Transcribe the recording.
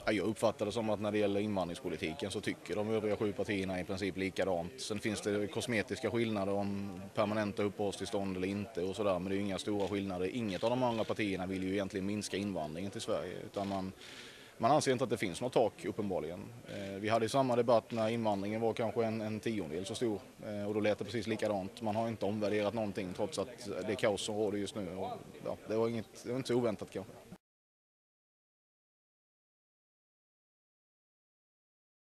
Ja, jag uppfattar det som att när det gäller invandringspolitiken så tycker de övriga 7 partierna i princip likadant. Sen finns det kosmetiska skillnader om permanenta uppehållstillstånd eller inte och sådär, men det är ju inga stora skillnader. Inget av de andra partierna vill ju egentligen minska invandringen till Sverige, utan man anser inte att det finns något tak uppenbarligen. Vi hade samma debatt när invandringen var kanske en tiondel så stor och då lät det precis likadant. Man har inte omvärderat någonting trots att det är kaos som råder just nu. Och, ja, det var inte så oväntat kanske.